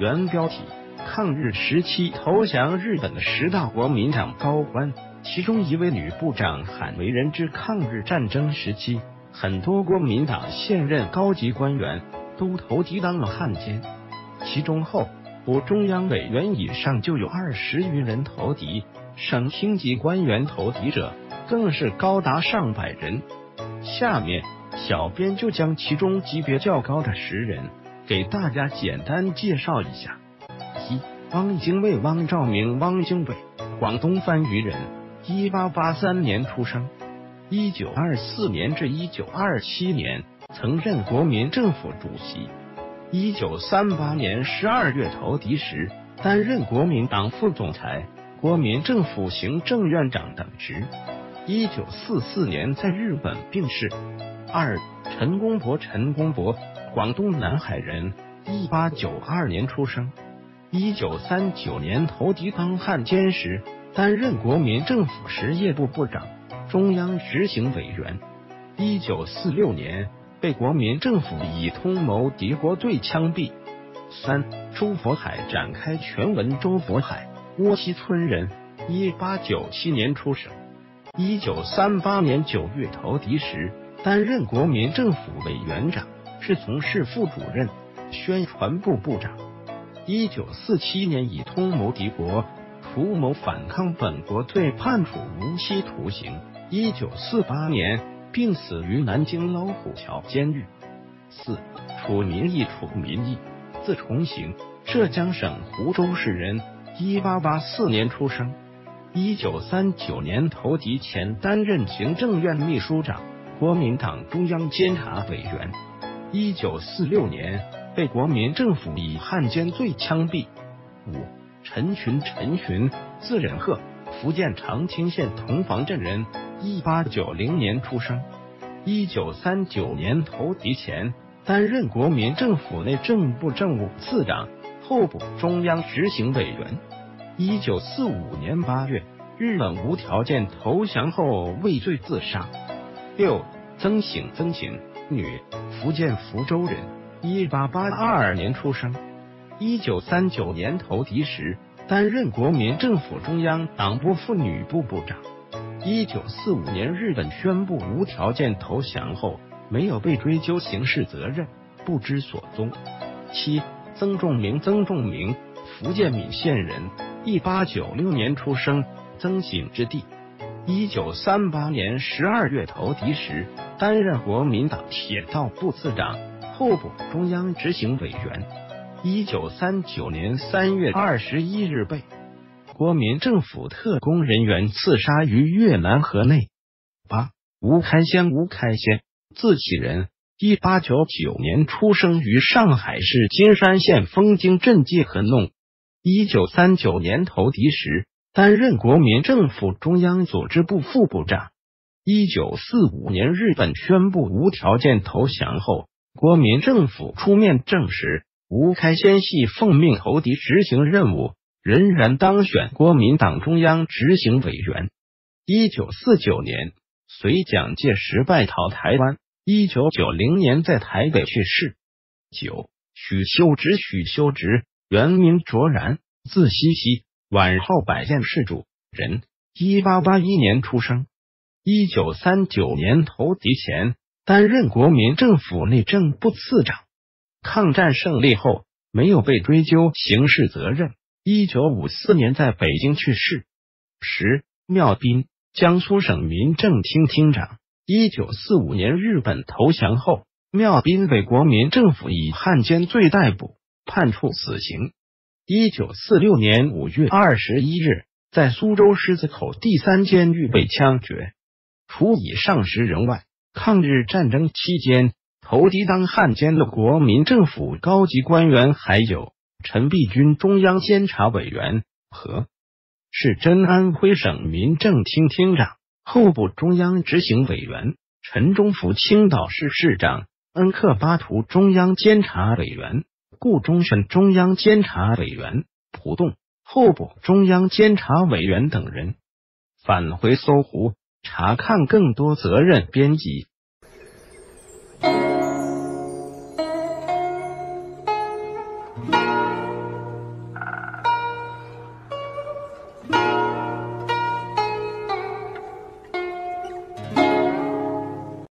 原标题：抗日时期投降日本的10大国民党高官，其中一位女部长罕为人知。抗日战争时期，很多国民党现任高级官员都投敌当了汉奸，其中候补中央委员以上就有20余人投敌，省厅级官员投敌者更是高达上百人。下面小编就将其中级别较高的10人给大家简单介绍一下。1. 汪精卫汪兆铭汪精卫，广东番禺人，1883年出生，1924年至1927年曾任国民政府主席。1938年12月投敌时，担任国民党副总裁、国民政府行政院长等职。1944年在日本病逝。2. 陈公博陈公博，广东南海人，1892年出生。1939年投敌当汉奸时，担任国民政府实业部部长、中央执行委员。1946年被国民政府以通谋敌国罪枪毙。3. 周佛海展开全文周佛海，窝西村人，1897年出生。1938年9月投敌时，担任国民政府委员长，是从事副主任、宣传部部长。1947年以通谋敌国、图谋反抗本国罪判处无期徒刑。1948年病死于南京老虎桥监狱。4. 楚民义楚民义，字重行，浙江省湖州市人，1884年出生。1939年投敌前担任行政院秘书长、国民党中央监察委员。1946年被国民政府以汉奸罪枪毙。5. 陈群陈群，字仁鹤，福建长清县同房镇人，1890年出生。1939年投敌前担任国民政府内政部政务次长，候补中央执行委员。1945年8月，日本无条件投降后畏罪自杀。6. 曾醒曾醒，女，福建福州人，1882年出生。1939年投敌时，担任国民政府中央党部妇女部部长。1945年日本宣布无条件投降后，没有被追究刑事责任，不知所踪。7. 曾仲明曾仲明，福建闽县人，1896年出生，曾醒之弟。1938年12月投敌时，担任国民党铁道部次长，候补中央执行委员。1939年3月21日被国民政府特工人员刺杀于越南河内。8. 吴开先吴开先，字启仁，1899年出生于上海市金山县枫泾镇界河弄。1939年投敌时，担任国民政府中央组织部副部长。1945年日本宣布无条件投降后，国民政府出面证实吴开先系奉命投敌执行任务，仍然当选国民党中央执行委员。1949年随蒋介石败逃台湾，1990年在台北去世。9. 许修直许修直，原名卓然，字希希，宛号百件事主，人，1881年出生。1939年投敌前担任国民政府内政部次长。抗战胜利后没有被追究刑事责任。1954年在北京去世。10. 廖斌，江苏省民政厅厅长。1945年日本投降后，廖斌被国民政府以汉奸罪逮捕，判处死刑。1946年5月21日，在苏州狮子口第3监狱被枪决。除以上10人外，抗日战争期间投敌当汉奸的国民政府高级官员还有陈璧君中央监察委员，何是真安徽省民政厅厅长，候补中央执行委员；陈忠福青岛市市长，恩克巴图中央监察委员，顾忠顺中央监察委员，浦洞候补中央监察委员等人。返回搜狐查看更多责任编辑。